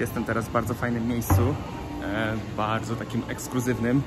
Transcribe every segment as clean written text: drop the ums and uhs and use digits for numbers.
Jestem teraz w bardzo fajnym miejscu, bardzo takim ekskluzywnym.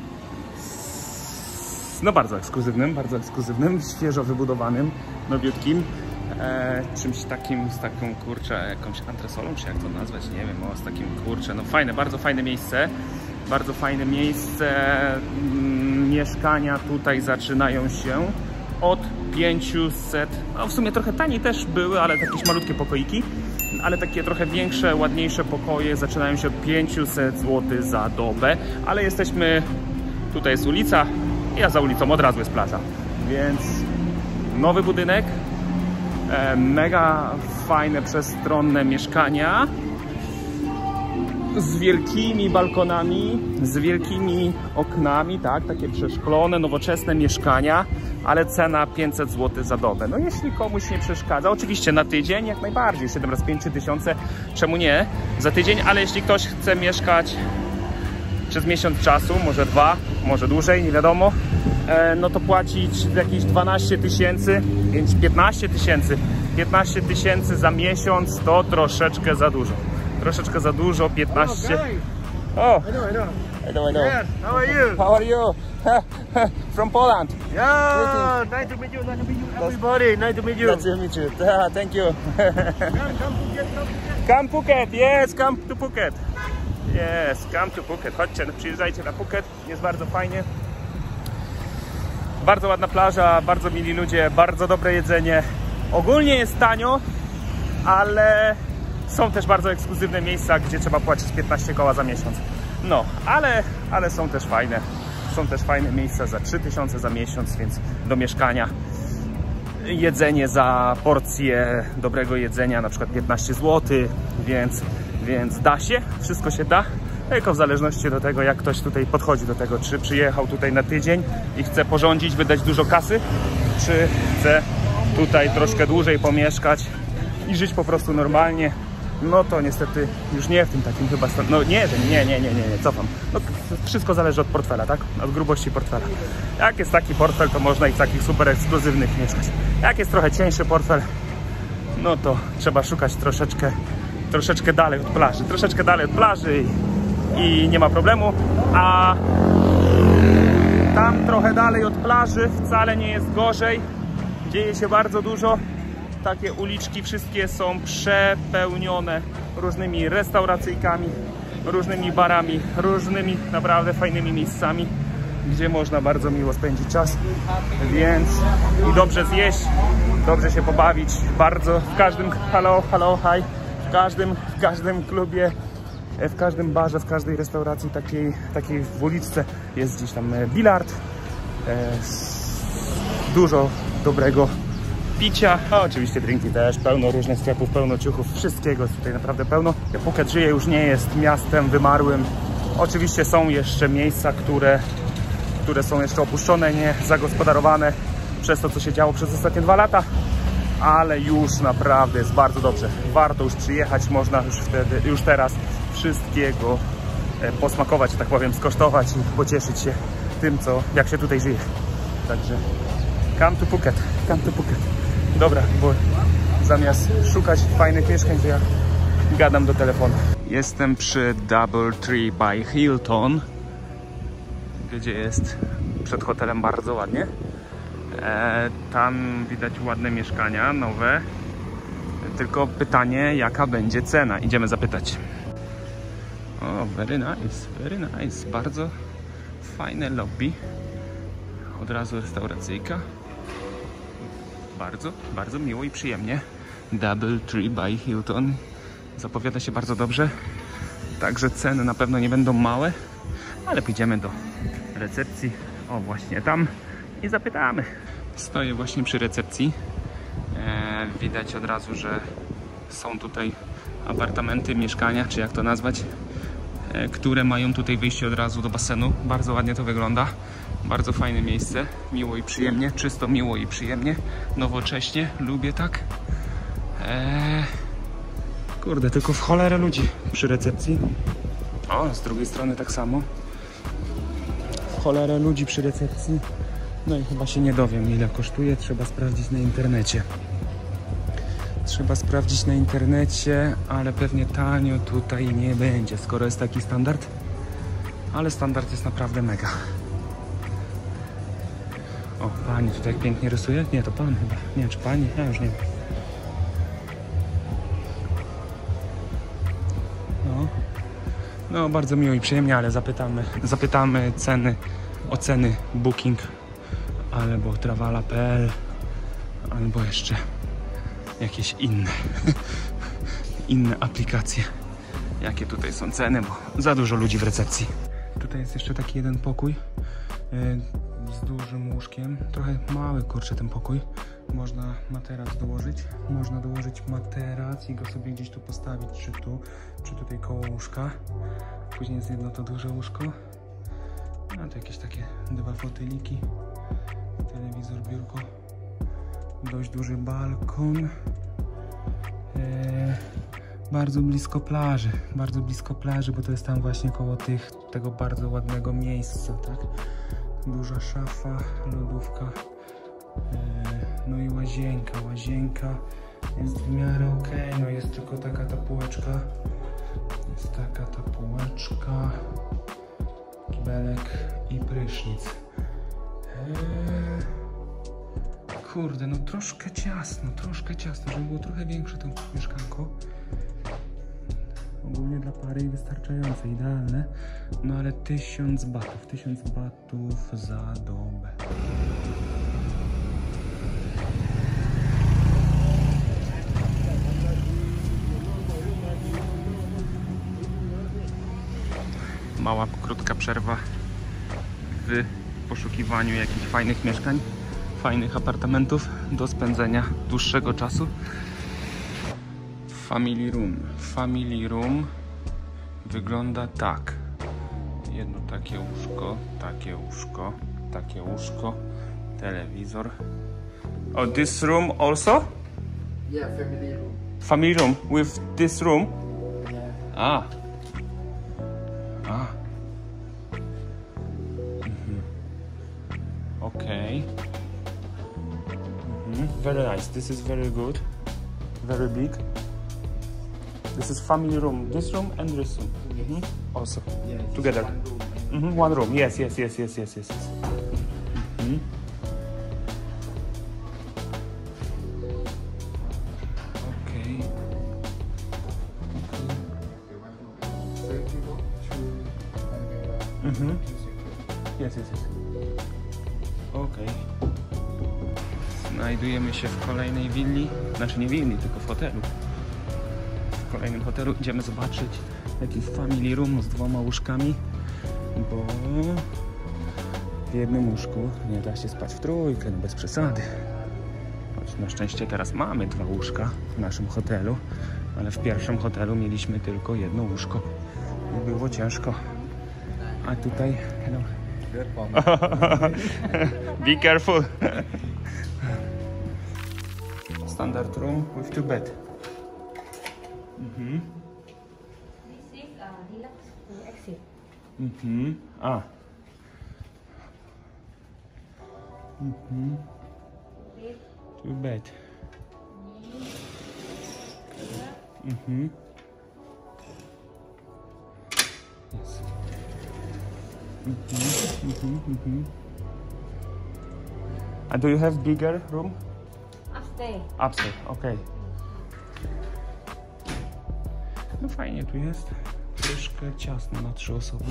No bardzo ekskluzywnym, świeżo wybudowanym, nowiutkim. Czymś takim, z taką kurczę, jakąś antresolą, czy jak to nazwać, nie wiem, z takim kurczę, no fajne, bardzo fajne miejsce. Bardzo fajne miejsce. Mieszkania tutaj zaczynają się od 500, no w sumie trochę taniej też były, ale jakieś malutkie pokoiki, ale takie trochę większe, ładniejsze pokoje zaczynają się od 500 zł za dobę, ale jesteśmy, tutaj jest ulica, ja za ulicą od razu jest plaża, więc nowy budynek, mega fajne, przestronne mieszkania z wielkimi balkonami, z wielkimi oknami, tak, takie przeszklone, nowoczesne mieszkania, ale cena 500 zł za dobę. No jeśli komuś nie przeszkadza, oczywiście na tydzień jak najbardziej, 7 razy 5 3000, czemu nie, za tydzień, ale jeśli ktoś chce mieszkać przez miesiąc czasu, może 2, może dłużej, nie wiadomo, no to płacić jakieś 12 000, 15 000 za miesiąc to troszeczkę za dużo. Troszeczkę za dużo, 15. Oh, I know. Yes, how are you? How are you? From Poland. Yeah, nice to meet you, everybody. Nice to meet you. Nice to meet you. Thank you. Come Phuket, yes, come to Phuket. Yes, come to Phuket. Chodźcie, przyjeżdżajcie na Phuket, jest bardzo fajnie. Bardzo ładna plaża, bardzo mili ludzie, bardzo dobre jedzenie. Ogólnie jest tanio, ale są też bardzo ekskluzywne miejsca, gdzie trzeba płacić 15 koła za miesiąc. No, ale są też fajne. Są też fajne miejsca za 3000 za miesiąc, więc do mieszkania. Jedzenie za porcję dobrego jedzenia, na przykład 15 zł, więc da się, wszystko się da. Tylko w zależności do tego, jak ktoś tutaj podchodzi do tego, czy przyjechał tutaj na tydzień i chce porządzić, wydać dużo kasy, czy chce tutaj troszkę dłużej pomieszkać i żyć po prostu normalnie. No to niestety już nie w tym takim chyba stanie. No nie, cofam. No, wszystko zależy od portfela, tak? Od grubości portfela. Jak jest taki portfel, to można i w takich super ekskluzywnych mieszkać. Jak jest trochę cieńszy portfel, no to trzeba szukać troszeczkę dalej od plaży. Troszeczkę dalej od plaży i nie ma problemu. A tam trochę dalej od plaży wcale nie jest gorzej. Dzieje się bardzo dużo. Takie uliczki wszystkie są przepełnione różnymi restauracyjkami, różnymi barami, różnymi naprawdę fajnymi miejscami, gdzie można bardzo miło spędzić czas, więc i dobrze zjeść, dobrze się pobawić, bardzo w każdym hi, w każdym klubie, w każdym barze, w każdej restauracji takiej w uliczce jest gdzieś tam bilard, dużo dobrego picia, a oczywiście drinki też, pełno różnych sklepów, pełno ciuchów, wszystkiego jest tutaj naprawdę pełno. Phuket żyje, już nie jest miastem wymarłym. Oczywiście są jeszcze miejsca, które są jeszcze opuszczone, nie zagospodarowane przez to, co się działo przez ostatnie 2 lata, ale już naprawdę jest bardzo dobrze. Warto już przyjechać, można już teraz wszystkiego posmakować, tak powiem, skosztować i pocieszyć się tym, jak się tutaj żyje. Także come to Phuket, come to Phuket. Dobra, bo zamiast szukać fajnych mieszkań, to ja gadam do telefonu. Jestem przy DoubleTree by Hilton, gdzie jest przed hotelem bardzo ładnie. Tam widać ładne mieszkania, nowe. Tylko pytanie, jaka będzie cena. Idziemy zapytać. O, very nice. Bardzo fajne lobby. Od razu restauracyjka. Bardzo miło i przyjemnie. DoubleTree by Hilton. Zapowiada się bardzo dobrze. Także ceny na pewno nie będą małe. Ale pójdziemy do recepcji. O, właśnie tam. I zapytamy. Stoję właśnie przy recepcji. Widać od razu, że są tutaj apartamenty, mieszkania, czy jak to nazwać, które mają tutaj wyjście od razu do basenu. Bardzo ładnie to wygląda. Bardzo fajne miejsce, miło i przyjemnie, czysto, miło i przyjemnie, nowocześnie, lubię tak. Kurde, tylko w cholerę ludzi przy recepcji. O, z drugiej strony tak samo. W cholerę ludzi przy recepcji. No i chyba się nie dowiem, ile kosztuje, trzeba sprawdzić na internecie. Trzeba sprawdzić na internecie, ale pewnie tanio tutaj nie będzie, skoro jest taki standard. Ale standard jest naprawdę mega. O, pani tutaj pięknie rysuje? Nie, to pan chyba. Nie wiem, czy pani? Ja już nie wiem. No, bardzo miło i przyjemnie, ale zapytamy oceny Booking albo Travala.pl albo jeszcze jakieś inne aplikacje. Jakie tutaj są ceny, bo za dużo ludzi w recepcji. Tutaj jest jeszcze taki jeden pokój z dużym łóżkiem. Trochę mały, kurczę, ten pokój. Można materac dołożyć. Można dołożyć materac i go sobie gdzieś tu postawić, czy tutaj koło łóżka. Później jest jedno to duże łóżko. A to jakieś takie 2 fotyliki. Telewizor, biurko. Dość duży balkon. Bardzo blisko plaży, bo to jest tam właśnie koło tego bardzo ładnego miejsca, tak? Duża szafa, lodówka, no i łazienka jest w miarę ok, no jest tylko taka ta półeczka, kibelek i prysznic. Kurde, no troszkę ciasno, żeby było trochę większe to mieszkanko. Ogólnie dla pary wystarczające, idealne. No ale 1000 batów za dobę. Mała, krótka przerwa w poszukiwaniu jakichś fajnych mieszkań, fajnych apartamentów do spędzenia dłuższego czasu. Family room wygląda tak. Jedno takie łóżko, telewizor. Oh, this room also? Yeah, family room. Family room with this room? Yeah. Okay. Very nice. This is very good. Very big. This is family room. This room and this room. Also. Yeah, together. One room. Yes. Okay. Yes. Okay. Znajdujemy się w kolejnej willi. Znaczy nie willi, tylko w hotelu. W kolejnym hotelu idziemy zobaczyć jakiś family room z 2 łóżkami, bo w jednym łóżku nie da się spać w trójkę, no bez przesady. Choć na szczęście teraz mamy 2 łóżka w naszym hotelu, ale w pierwszym hotelu mieliśmy tylko 1 łóżko i było ciężko. A tutaj... No. Be careful! Standard room with 2 bed. This is deluxe full exit. Two bed. Yes. And do you have bigger room? Upstairs, okay. No fajnie tu jest. Troszkę ciasno na 3 osoby.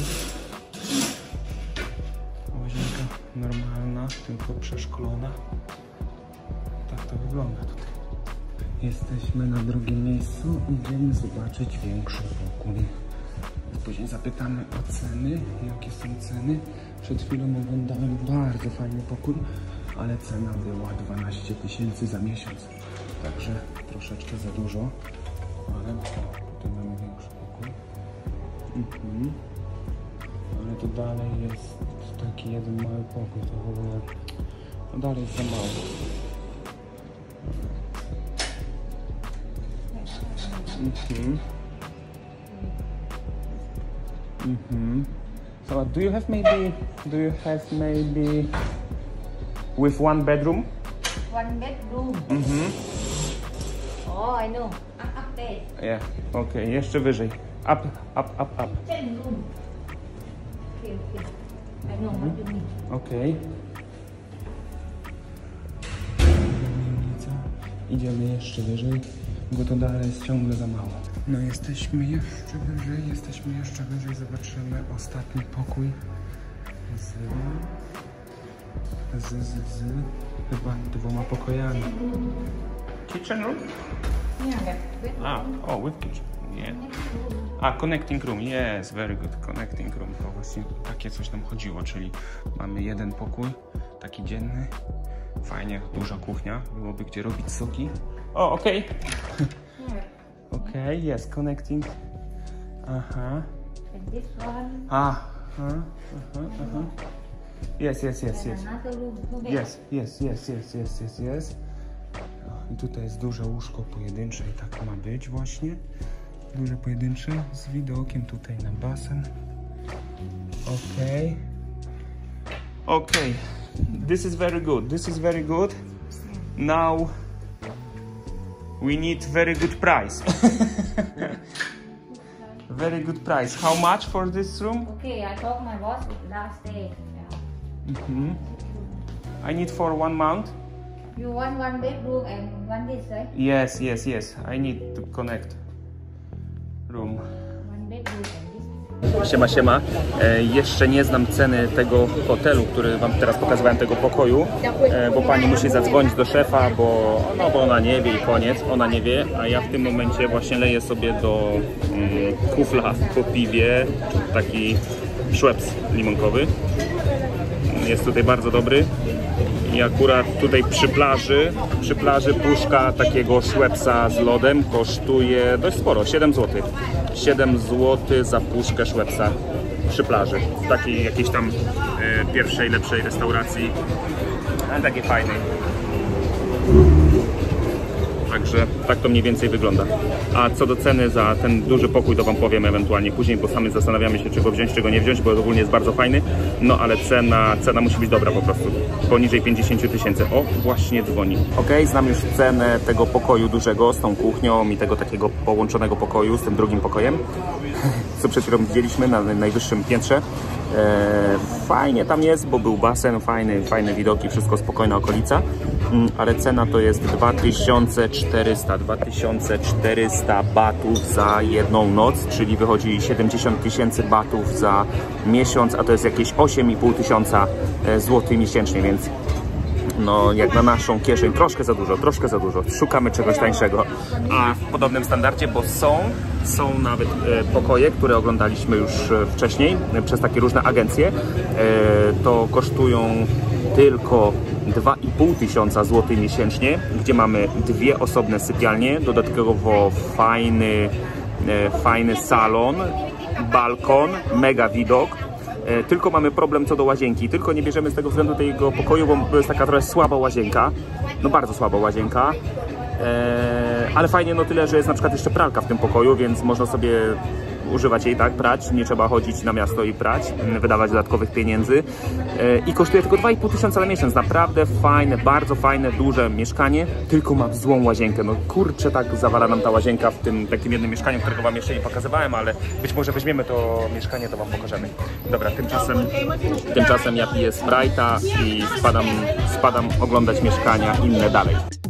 Łazienka normalna, tylko przeszklona. Tak to wygląda tutaj. Jesteśmy na drugim miejscu. Idziemy zobaczyć większy pokój. Później zapytamy o ceny. Jakie są ceny? Przed chwilą oglądałem bardzo fajny pokój, ale cena była 12 000 za miesiąc. Także troszeczkę za dużo. Ale tutaj mamy większy pokój. Ale tu dalej jest taki jeden mały pokój. To w ogóle no dalej jest za mało. So do you have maybe with 1 bedroom? 1 bedroom. Oh, I know. Up there. Yeah. Okej, jeszcze wyżej. Up. Change room. Okay. I know what you mean. Okej. Idziemy jeszcze wyżej, bo to dalej jest ciągle za mało. No jesteśmy jeszcze wyżej, zobaczymy ostatni pokój z chyba 2 pokojami. Kitchen room? Yeah, With kitchen. Yeah. Connecting room. Yes, very good. Connecting room. To właśnie takie coś nam chodziło, czyli mamy jeden pokój, taki dzienny. Fajnie, duża kuchnia, byłoby gdzie robić soki. Okej. Okej, yes, connecting. Aha. And this one. Yes. Another room. Yes. I tutaj jest duże łóżko pojedyncze i tak ma być właśnie. Duże pojedyncze z widokiem tutaj na basen. Okej. This is very good. Now we need very good price. Very good price. How much for this room? Okay, I told my boss last day. I need for 1 month. You want 1 bedroom and 1 this, right? Yes. I need to connect room. 1 bedroom and this. Siema. Jeszcze nie znam ceny tego hotelu, który wam teraz pokazywałem, tego pokoju, bo pani musi zadzwonić do szefa, bo ona nie wie i koniec, ona nie wie, a ja w tym momencie właśnie leję sobie do kufla po piwie taki Schweppes limonkowy. Jest tutaj bardzo dobry. I akurat tutaj przy plaży puszka takiego Schweppesa z lodem kosztuje dość sporo, 7 zł. 7 zł za puszkę Schweppesa przy plaży. W takiej jakiejś tam pierwszej, lepszej restauracji, ale takiej fajnej. Także tak to mniej więcej wygląda. A co do ceny za ten duży pokój, to wam powiem ewentualnie później, bo sami zastanawiamy się, czego wziąć, czego nie wziąć, bo ogólnie jest bardzo fajny. No ale cena musi być dobra po prostu. Poniżej 50 000. O, właśnie dzwoni. Okej, znam już cenę tego pokoju dużego z tą kuchnią i tego takiego połączonego pokoju z tym drugim pokojem, co przed chwilą widzieliśmy na najwyższym piętrze. Fajnie tam jest, bo był basen, fajne widoki, wszystko spokojna okolica, ale cena to jest 2400 batów za jedną noc, czyli wychodzi 70 000 batów za miesiąc, a to jest jakieś 8,5 tysiąca złotych miesięcznie, więc no jak na naszą kieszeń troszkę za dużo. Szukamy czegoś tańszego, a w podobnym standardzie, bo są nawet pokoje, które oglądaliśmy już wcześniej przez takie różne agencje, to kosztują tylko 2,5 tysiąca złotych miesięcznie, gdzie mamy 2 osobne sypialnie, dodatkowo fajny salon, balkon, mega widok. Tylko mamy problem co do łazienki, tylko nie bierzemy z tego względu tego pokoju, bo to jest taka trochę słaba łazienka, no bardzo słaba łazienka, ale fajnie no tyle, że jest na przykład jeszcze pralka w tym pokoju, więc można sobie używać jej, tak, prać, nie trzeba chodzić na miasto i prać, wydawać dodatkowych pieniędzy i kosztuje tylko 2,5 tysiąca na miesiąc, naprawdę fajne, bardzo fajne, duże mieszkanie, tylko ma złą łazienkę, no kurczę, tak zawala nam ta łazienka w tym takim jednym mieszkaniu, którego wam jeszcze nie pokazywałem, ale być może weźmiemy to mieszkanie, to wam pokażemy. Dobra, tymczasem ja piję Sprite'a i spadam oglądać mieszkania inne dalej.